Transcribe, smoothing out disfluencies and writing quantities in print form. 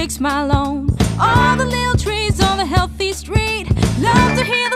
6 mile long. All the little trees on the healthy street love to hear